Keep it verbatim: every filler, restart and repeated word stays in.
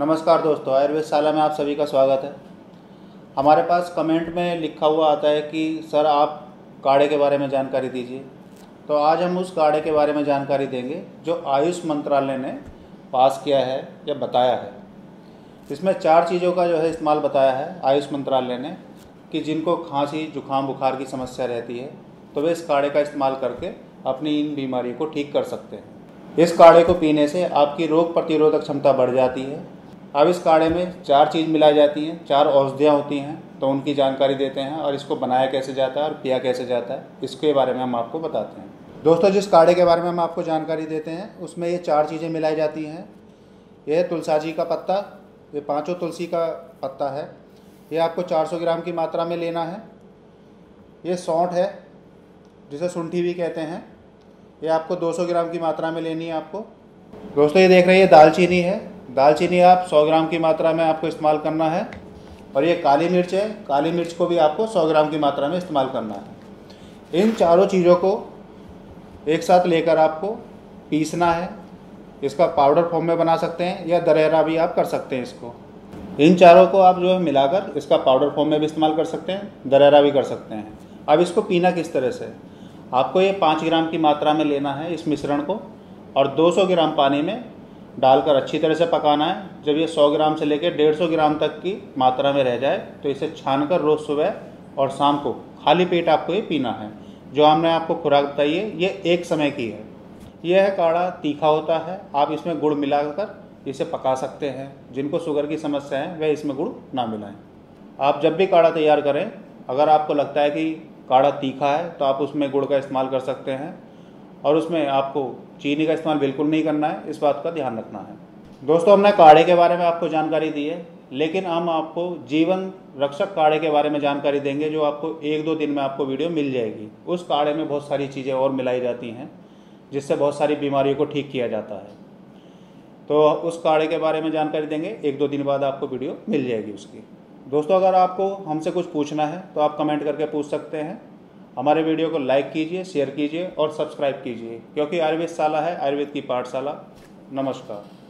नमस्कार दोस्तों, आयुर्वेद शाला में आप सभी का स्वागत है। हमारे पास कमेंट में लिखा हुआ आता है कि सर आप काढ़े के बारे में जानकारी दीजिए। तो आज हम उस काढ़े के बारे में जानकारी देंगे जो आयुष मंत्रालय ने पास किया है या बताया है। इसमें चार चीज़ों का जो है इस्तेमाल बताया है आयुष मंत्रालय ने कि जिनको खांसी जुकाम बुखार की समस्या रहती है तो वे इस काढ़े का इस्तेमाल करके अपनी इन बीमारियों को ठीक कर सकते हैं। इस काढ़े को पीने से आपकी रोग प्रतिरोधक क्षमता बढ़ जाती है। अब इस काढ़े में चार चीज़ मिलाई जाती हैं, चार औषधियाँ होती हैं, तो उनकी जानकारी देते हैं और इसको बनाया कैसे जाता है और पिया कैसे जाता है इसके बारे में हम आपको बताते हैं। दोस्तों, जिस काढ़े के बारे में हम आपको जानकारी देते हैं उसमें ये चार चीज़ें मिलाई जाती हैं। यह है तुलसाजी का पत्ता, ये पाँचों तुलसी का पत्ता है, ये आपको चार सौ ग्राम की मात्रा में लेना है। ये सौंठ है जिसे सुंठी भी कहते हैं, ये आपको दो सौ ग्राम की मात्रा में लेनी है आपको। दोस्तों, ये देख रहे हैं ये दालचीनी है, दालचीनी आप सौ ग्राम की मात्रा में आपको इस्तेमाल करना है। और ये काली मिर्च है, काली मिर्च को भी आपको सौ ग्राम की मात्रा में इस्तेमाल करना है। इन चारों चीज़ों को एक साथ लेकर आपको पीसना है। इसका पाउडर फॉर्म में बना सकते हैं या दरहरा भी आप कर सकते हैं। इसको इन चारों को आप जो है मिलाकर इसका पाउडर फॉर्म में भी इस्तेमाल कर सकते हैं, दरहरा भी कर सकते हैं। अब इसको पीना किस तरह से, आपको ये पाँच ग्राम की मात्रा में लेना है इस मिश्रण को और दो सौ ग्राम पानी में डालकर अच्छी तरह से पकाना है। जब ये सौ ग्राम से लेकर डेढ़ सौ ग्राम तक की मात्रा में रह जाए तो इसे छानकर रोज़ सुबह और शाम को खाली पेट आपको ये पीना है। जो हमने आपको खुराक बताई है ये एक समय की है। यह काढ़ा तीखा होता है, आप इसमें गुड़ मिलाकर इसे पका सकते हैं। जिनको शुगर की समस्या है वह इसमें गुड़ ना मिलाएं। आप जब भी काढ़ा तैयार करें, अगर आपको लगता है कि काढ़ा तीखा है तो आप उसमें गुड़ का इस्तेमाल कर सकते हैं और उसमें आपको चीनी का इस्तेमाल बिल्कुल नहीं करना है, इस बात का ध्यान रखना है। दोस्तों, हमने काढ़े के बारे में आपको जानकारी दी है, लेकिन हम आपको जीवन रक्षक काढ़े के बारे में जानकारी देंगे जो आपको एक दो दिन में आपको वीडियो मिल जाएगी। उस काढ़े में बहुत सारी चीज़ें और मिलाई जाती हैं जिससे बहुत सारी बीमारियों को ठीक किया जाता है। तो उस काढ़े के बारे में जानकारी देंगे, एक दो दिन बाद आपको वीडियो मिल जाएगी उसकी। दोस्तों, अगर आपको हमसे कुछ पूछना है तो आप कमेंट करके पूछ सकते हैं। हमारे वीडियो को लाइक कीजिए, शेयर कीजिए और सब्सक्राइब कीजिए, क्योंकि आयुर्वेद शाला है आयुर्वेद की पाठशाला। नमस्कार।